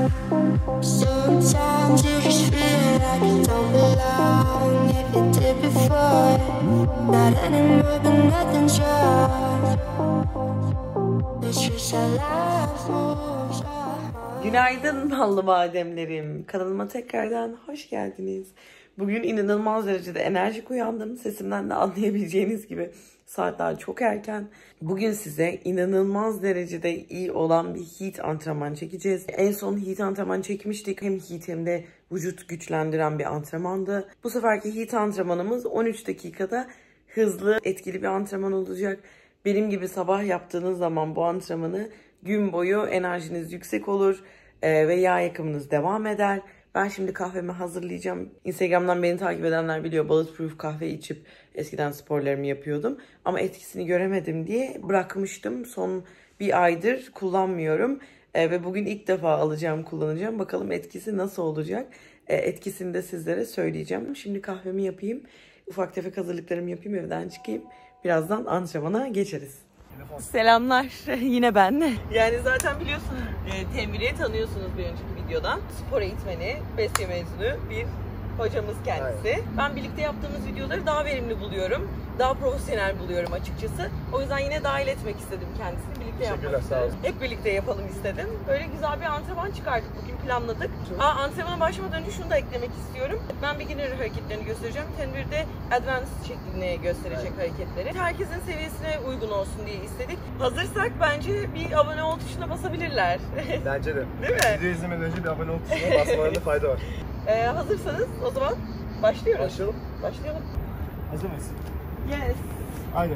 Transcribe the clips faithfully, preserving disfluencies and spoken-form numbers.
Sometimes you just feel like you don't belong. If you did before, not anymore, but nothing's wrong. It's just how life moves on. Günaydın ballı bademlerim. Kanalıma tekrardan hoş geldiniz. Bugün inanılmaz derecede enerjik uyandım. Sesimden de anlayabileceğiniz gibi saatler çok erken. Bugün size inanılmaz derecede iyi olan bir heat antrenman çekeceğiz. En son heat antrenman çekmiştik. Hem heat hem de vücut güçlendiren bir antrenmandı. Bu seferki heat antrenmanımız on üç dakikada hızlı, etkili bir antrenman olacak. Benim gibi sabah yaptığınız zaman bu antrenmanı gün boyu enerjiniz yüksek olur ve yağ yakımınız devam eder. Ben şimdi kahvemi hazırlayacağım. Instagram'dan beni takip edenler biliyor, bulletproof kahve içip eskiden sporlarımı yapıyordum. Ama etkisini göremedim diye bırakmıştım. Son bir aydır kullanmıyorum. E, ve bugün ilk defa alacağım, kullanacağım. Bakalım etkisi nasıl olacak? E, etkisini de sizlere söyleyeceğim. Şimdi kahvemi yapayım. Ufak tefek hazırlıklarımı yapayım, evden çıkayım. Birazdan antrenmana geçeriz. Selamlar. Yine ben. Yani zaten biliyorsunuz, e, Temri'yi tanıyorsunuz bir önceki videodan. Spor eğitmeni, Besye mezunu bir hocamız kendisi. Aynen. Ben birlikte yaptığımız videoları daha verimli buluyorum. Daha profesyonel buluyorum açıkçası. O yüzden yine dahil etmek istedim kendisini. Birlikte yapmak istedim. Hep birlikte yapalım istedim. Böyle güzel bir antrenman çıkardık. Bugün planladık. Aa, antrenmana başlamadan önce şunu da eklemek istiyorum. Ben beginner hareketlerini göstereceğim. Tenvir de advanced şeklinde gösterecek, evet, hareketleri. Herkesin seviyesine uygun olsun diye istedik. Hazırsak bence bir abone ol tuşuna basabilirler. Bence de. Değil mi? Video izlemeden önce bir abone ol tuşuna basmalarında fayda var. Ee, hazırsanız o zaman başlıyoruz. Başlayalım. Başlayalım. Hazır mıyız? Yes. Aynen.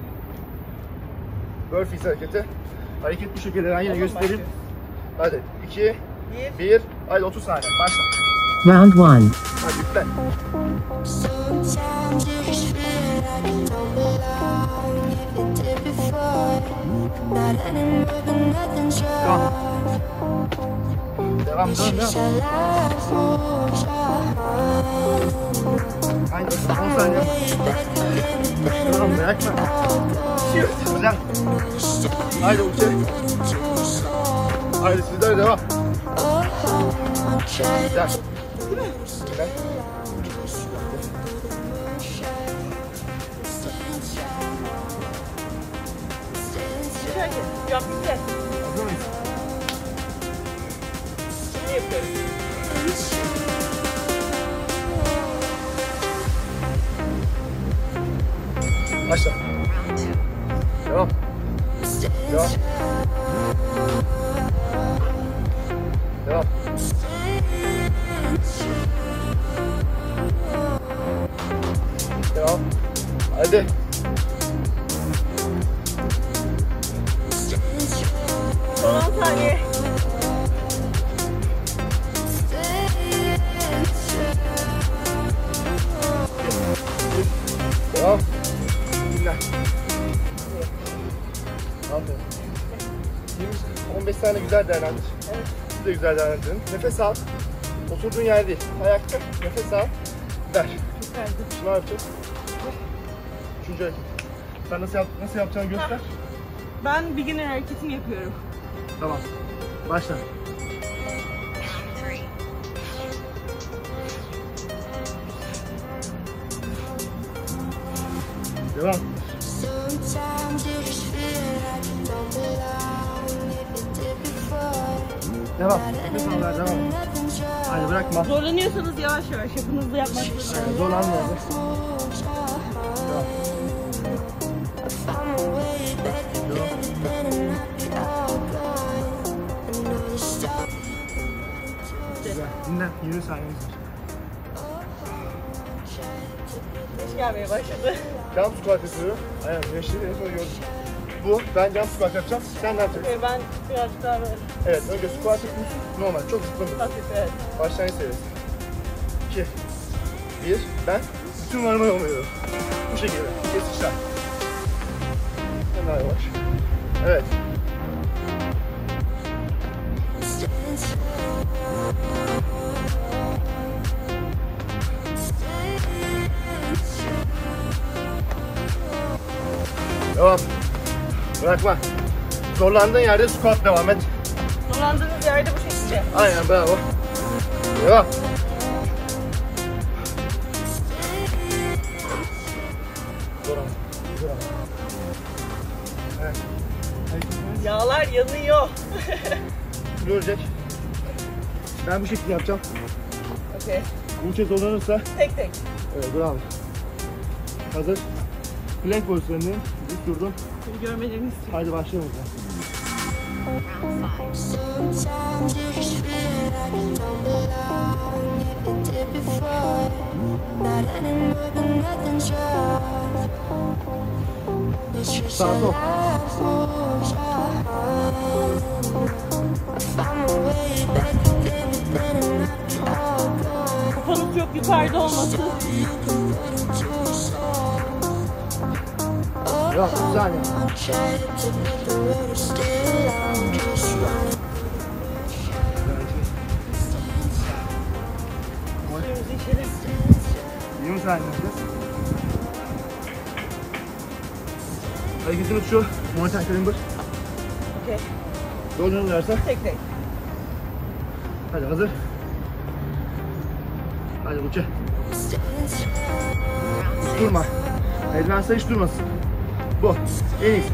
Burpees hareketi. Hareket bu şekilde ben yine göstereyim. Hadi. iki, bir, haydi otuz saniye. Başla. Round one. Hadi yüklen. Devam. Devam, devam, devam. Aynen, on saniye. Devam, bırakma. Güzel. Haydi uçer. Haydi sizler devam. Güzel. Güzel. Yap bize. Hazır mıyız? Şimdi yapıyoruz. Başla. Devam. Devam. Devam. Devam. Hadi. Son on saniye. Devam. Dinle. Aferin. on beş saniye güzel değerlendir. Evet. Siz de güzel değerlendirin. Nefes al. Oturduğun yer değil. Ayakta. Nefes al. Ver. Verdim. Ne yapacağız? Üçüncü hareket. Sen nasıl, yap nasıl yapacağını göster. Ben beginner hareketini yapıyorum. Tamam. Başla. Devam. Devam. Nefes al, ver, devam. Hadi bırakma. Zorlanıyorsanız yavaş yavaş yapın, hızlı yapmak zorunda. Yani zorlanmıyor. Güzel. Dinlen. yirmi saniyemiz var. Güneş gelmeye başladı. Jump squat yapıyorum. Aynen. Güneşleri en son gördüm. Bu. Ben jump squat yapacağım. Sen ne yapacaksın? Ee, ben birazcık daha böyle Evet. Önce squat yapıyorsun. Normal. Çok zıplamıyorsun. hafif, evet. Başlangıç seviyesi. iki, bir, ben bütün varımı yolluyorum. Bu şekilde. Kesişler. Sen daha yavaş. Evet. Devam. Bırakma. Zorlandığın yerde squat devam et. Kullandığınız yerde bu şekilde. Aynen, bravo. Devam. Dur ama. Dur ama. Evet. Yağlar yanıyor. Görecek. Ben bu şekilde yapacağım. Okey. Buğçe zorlanırsa. Tek tek. Evet, bravo. Hazır. Plank pozisyonundayım. Dik durdum. Seni görmelerini istiyorum. Haydi başlayalım o zaman. Sometimes you just feel like you don't belong. If you did before, not anymore, but nothing's wrong. It's just your Stop. life moves on. If I'm away back again, then it might be all gone. Kafanız çok yukarıda olması. You can put into a song. Yok, bir saniye. I'm trying to make the world still. I'm just running. Suyumuzu içelim. yirmi saniye yapacağız. Hareketimiz şu. Mountain climber. Okey. Zorlanırlarsa. Tek tek. Hadi hazır. Hadi Buğçe. Hiç durma. Eldivense hiç durmasın. Bu. En iyisi.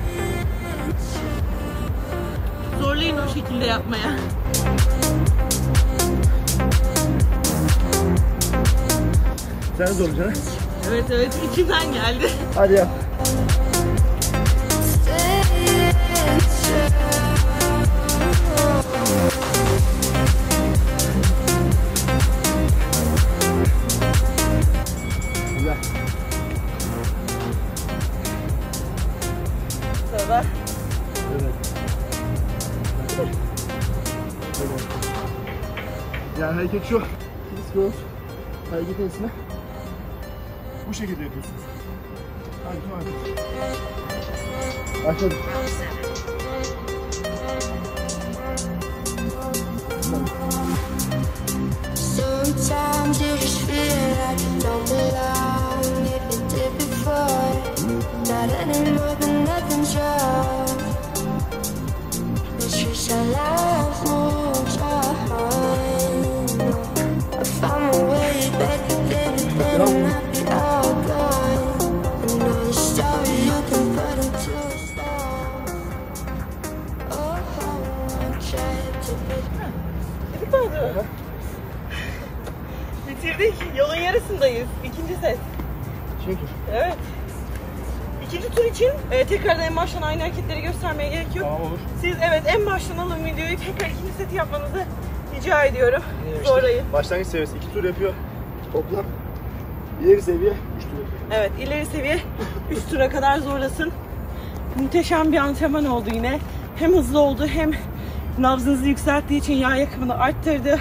Zorlayın o şekilde yapmaya. Sen de zorlayacaksın. Evet evet içimden geldi. Hadi yap. Güzel. Sırada. Evet. Yani hareket şu. Biz göz. Hareketin ismi. Bu şekilde yapıyorsunuz. Hadi şu hareket. Başladık. Sometimes you just feel like you don't belong. If you did before, not anymore, but nothing's wrong. It's just our life moves on. If I'm away back again, then it might be all gone. I know the story you can put into a song. Oh, I'm trying to be. Bitik oldu. Bitirdik. Yolun yarısındayız. İkinci set. Şimdi tur. Evet. İkinci tur için e, tekrardan en baştan aynı hareketleri göstermeye gerek yok. Tamam, olur. Siz evet en baştan alın videoyu, tekrar ikinci seti yapmanızı rica ediyorum. İşte Zorlayın. başlangıç seviyesi iki tur yapıyor. Toplam ileri seviye üç tur yapıyor. Evet, ileri seviye üç tura kadar zorlasın. Muhteşem bir antrenman oldu yine. Hem hızlı oldu hem nabzınızı yükselttiği için yağ yakımını arttırdı.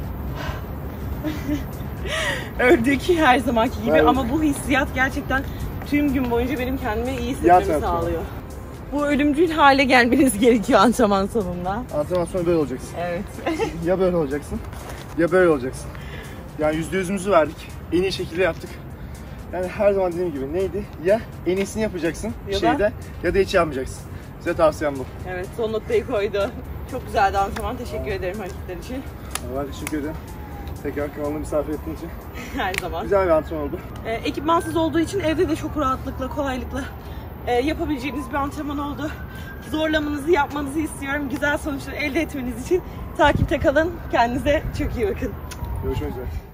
Ördük her zamanki gibi Evet. ama bu hissiyat gerçekten tüm gün boyunca benim kendime iyi Yat hissetmemi yapıyor. sağlıyor. Bu ölümcül hale gelmeniz gerekiyor antrenman sonunda. Antrenman sonra böyle olacaksın. Evet. Ya böyle olacaksın ya böyle olacaksın. Yani yüzde yüzümüzü verdik. En iyi şekilde yaptık. Yani her zaman dediğim gibi neydi? Ya en iyisini yapacaksın bir Ya da- şeyde ya da hiç yapmayacaksın. Size tavsiyem bu. Evet, son noktayı koydu. Çok güzeldi antrenman. Teşekkür ederim hareketler için. Ben teşekkür ederim. Tekrar kanalımı misafir ettiğin için. Her zaman. Güzel bir antrenman oldu. E, ekipmansız olduğu için evde de çok rahatlıkla, kolaylıkla e, yapabileceğiniz bir antrenman oldu. Zorlamanızı yapmanızı istiyorum. Güzel sonuçlar elde etmeniz için takipte kalın. Kendinize çok iyi bakın. Görüşmek üzere.